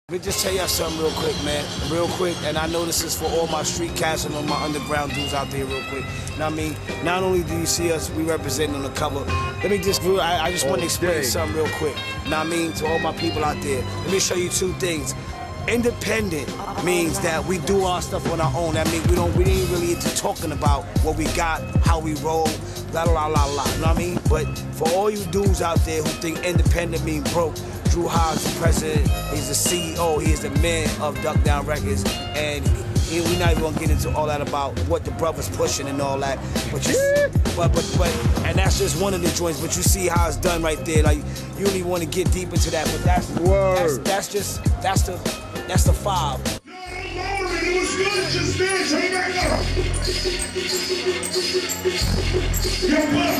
Let me just tell y'all something real quick, man. Real quick, and I know this is for all my street cats and all my underground dudes out there real quick. You know what I mean? Not only do you see us, we representing on the cover. Let me just, I just want to explain something real quick. You know what I mean? To all my people out there. Let me show you two things. Independent means that we do our stuff on our own. That means we ain't really into talking about what we got, how we roll, la la la la. You know what I mean? But for all you dudes out there who think independent means broke, Dru Ha is the president, he's the CEO, he is the man of Duck Down Records, and we're not even gonna get into all that about what the brother's pushing and all that. But and that's just one of the joints. But you see how it's done right there. Like you don't even want to get deep into that. But that's the five. It was good just then. Turn back up. Yo, Buck.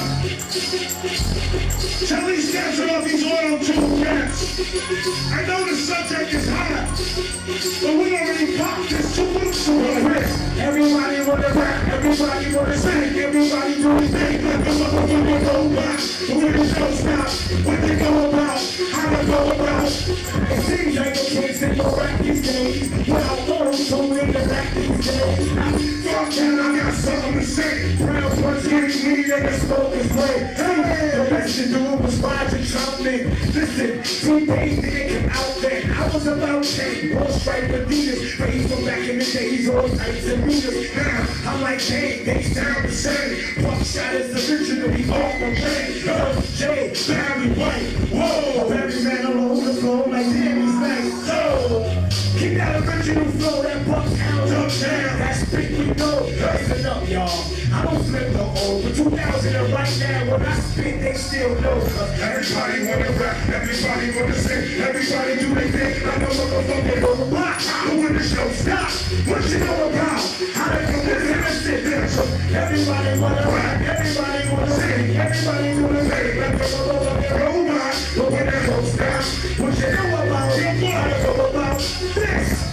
Tell these cats about these auto-tune cats. I know the subject is hot, but we already popped this 2 weeks ago. Everybody wanna rap, everybody wanna sing, everybody do his thing. Let the motherfucker go back. But when the show stops, what they go about, how they go about. It seems like a case in your rap these days. Without auto-tune in the rap these days. Fuck that, I got something to say. Brown punch getting me, nigga smoke is way. Hey, the best you do was find your trumpet. Listen, 3 days nigga came out there. I was about 10, one stripe Adidas. But he's from back in the days, all types of meters. Now, I'm like, hey, they sound the same. Buckshot is originally off the plane. J, Barry White, whoa. Barry man alone the floor like damn, he's nice. So, keep that original flow, that Bucktown up down. That's big we know. Listen up, y'all. I don't flip the old, but 2000 and right now, when I spit, they still know. Everybody wanna rap, everybody wanna sing, everybody do their thing like a motherfucker on the block. But when the show stops, what you know about? How they do this innocent bitch? Everybody wanna rap, everybody wanna sing, everybody do their thing like a motherfucker on the block. But when the show stops, what you know about? How they go about this?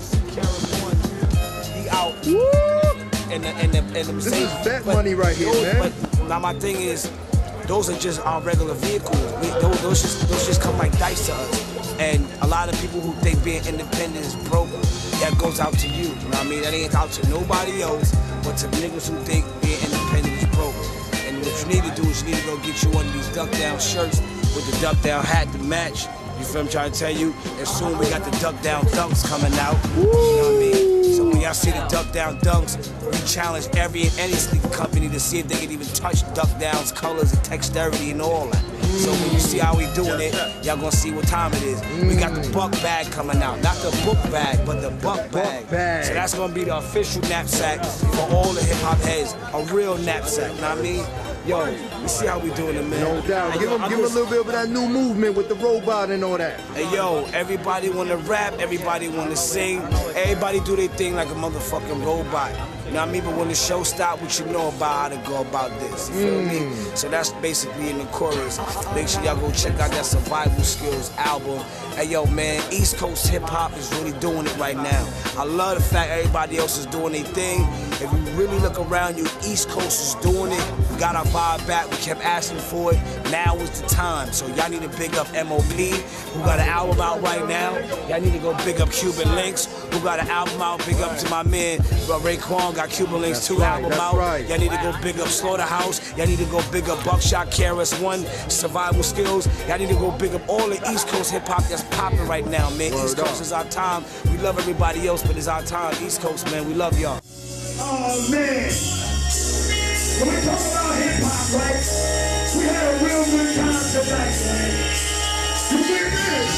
He out. And the this is bet money right here, man. But now my thing is, those are just our regular vehicles. Those just come like dice to us. And a lot of people who think being independent is broke, that goes out to you. You know what I mean? That ain't out to nobody else, but to niggas who think being independent is broke. And what you need to do is you need to go get you one of these Duck Down shirts with the Duck Down hat to match. You feel I'm trying to tell you? And soon we got the Duck Down Dunks coming out. You know what I mean? So when y'all see the Duck Down Dunks, we challenge every and any sneaker company to see if they can even touch Duck Down's colors and dexterity and all that. So when you see how we doing it, y'all gonna see what time it is. We got the Buck bag coming out. Not the book bag, but the Buck bag. So that's gonna be the official knapsack for all the hip hop heads. A real knapsack, you know what I mean? Yo, you see how we doing it, man. No doubt. Give him a little bit of that new movement with the robot and all that. Hey, yo, everybody wanna rap, everybody wanna sing, everybody do their thing like a motherfucking robot. You know what I mean? But when the show stops, what you know about how to go about this. You feel me? So that's basically in the chorus. Make sure y'all go check out that Survival Skills album. Hey, yo, man, East Coast hip hop is really doing it right now. I love the fact everybody else is doing their thing. If you really look around you, East Coast is doing it. We got our vibe back. We kept asking for it. Now is the time. So y'all need to big up M.O.P., who got an album out right now. Y'all need to go big up Cuban Links, who got an album out. Big up to my man, Raekwon, got Cuban Links 2 album out. Right. Y'all need to go big up Slaughterhouse. Y'all need to go big up Buckshot, KRS-One, Survival Skills. Y'all need to go big up all the East Coast hip hop that's popping right now, man. East Coast is our time. We love everybody else, but it's our time. East Coast, man, we love y'all. Oh man, when we talk about hip hop, right? We had a real good time tonight, man. You believe this?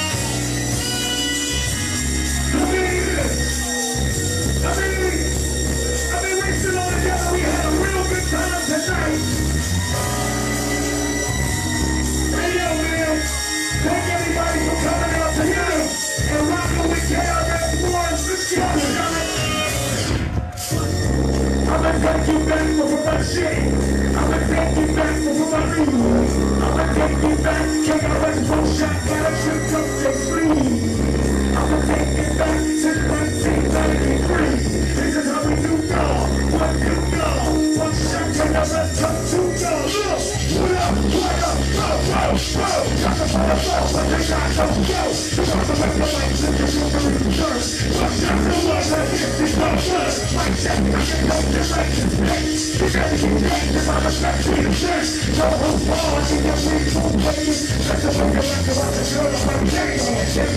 You believe this? I mean, we stood all together. We had a real good time tonight. Hey yo, man, thank everybody for coming out together and rocking with KRS-One. Let's go. I'ma take you back for my shit. I'ma take you back for my music. I'ma take you back. KRS-One shot, got a trip.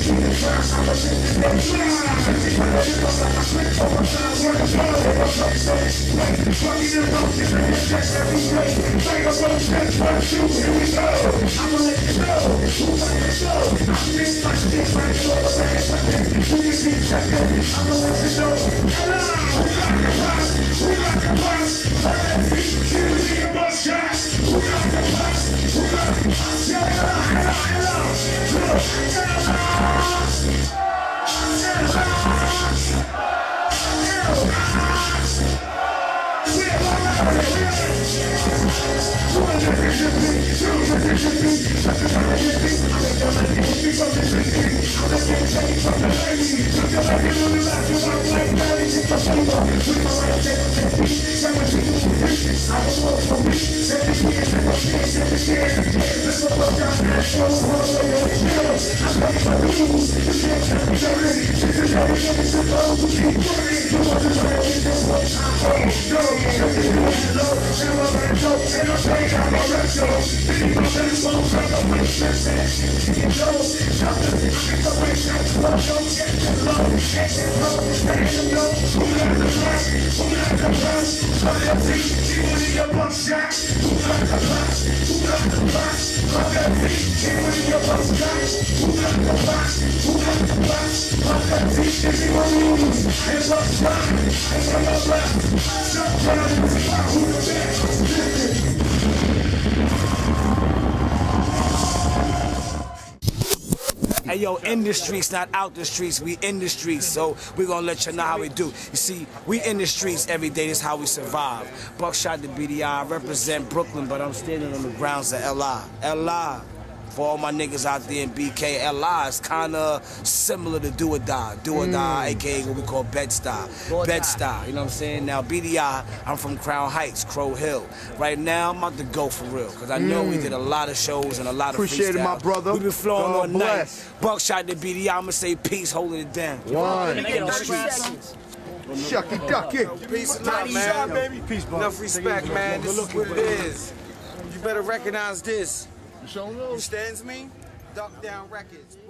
Hey yo, in the streets, not out the streets, we in the streets, so we gonna let you know how we do. You see, we in the streets every day, this is how we survive. Buckshot the BDI, I represent Brooklyn, but I'm standing on the grounds of LI. LI, for all my niggas out there in BK, LI is kinda similar to Do or Die. Do or Die, aka what we call Bed-Stuy. Bed-Stuy, you know what I'm saying? Now BDI, I'm from Crown Heights, Crow Hill. Right now, I'm about to go for real, because I know we did a lot of shows and a lot of Appreciate it, my brother. We've been flowing God all night. bless. Buckshot the BDI, I'ma say peace, holding it down. One. In the streets. Shucky ducky. Peace and love, man. Peace, bro. Enough respect, man. This is what it is. You better recognize this. You stands me? Duck Down Records.